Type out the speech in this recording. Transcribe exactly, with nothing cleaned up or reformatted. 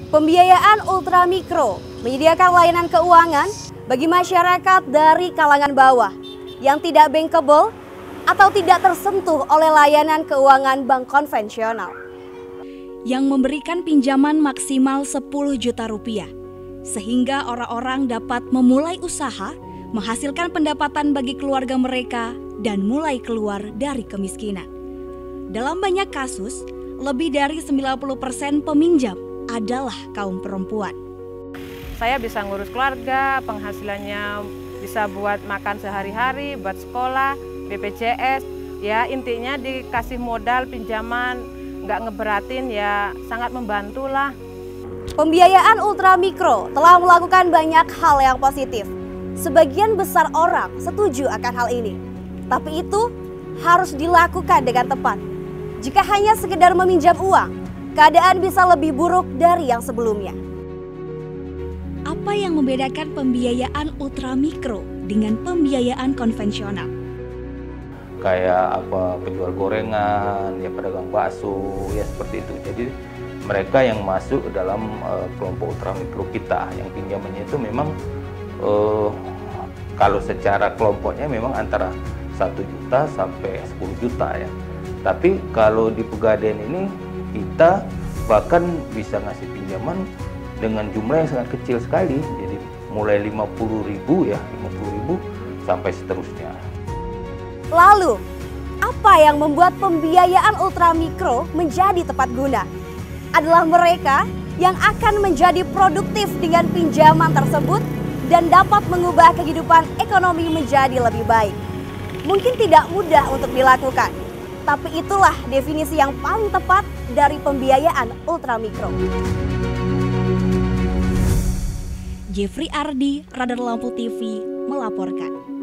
Pembiayaan ultramikro menyediakan layanan keuangan bagi masyarakat dari kalangan bawah yang tidak bankable atau tidak tersentuh oleh layanan keuangan bank konvensional. Yang memberikan pinjaman maksimal sepuluh juta rupiah, sehingga orang-orang dapat memulai usaha, menghasilkan pendapatan bagi keluarga mereka, dan mulai keluar dari kemiskinan. Dalam banyak kasus, lebih dari sembilan puluh persen peminjam adalah kaum perempuan. Saya bisa ngurus keluarga, penghasilannya bisa buat makan sehari-hari, buat sekolah, B P J S. Ya intinya dikasih modal pinjaman, nggak ngeberatin, ya sangat membantu lah. Pembiayaan ultramikro telah melakukan banyak hal yang positif. Sebagian besar orang setuju akan hal ini. Tapi itu harus dilakukan dengan tepat. Jika hanya sekedar meminjam uang, keadaan bisa lebih buruk dari yang sebelumnya. Apa yang membedakan pembiayaan ultramikro dengan pembiayaan konvensional? Kayak apa penjual gorengan, ya pedagang bakso, ya seperti itu. Jadi mereka yang masuk dalam uh, kelompok ultramikro kita, yang pinjamannya itu memang uh, kalau secara kelompoknya memang antara satu juta sampai sepuluh juta ya. Tapi kalau di Pegadaian ini kita bahkan bisa ngasih pinjaman dengan jumlah yang sangat kecil sekali. Jadi mulai lima puluh ribu ya, lima puluh ribu sampai seterusnya. Lalu, apa yang membuat pembiayaan ultramikro menjadi tepat guna? Adalah mereka yang akan menjadi produktif dengan pinjaman tersebut dan dapat mengubah kehidupan ekonomi menjadi lebih baik. Mungkin tidak mudah untuk dilakukan, tapi itulah definisi yang paling tepat dari pembiayaan ultramikro. Jeffrey Ardi, Radar Lampu T V melaporkan.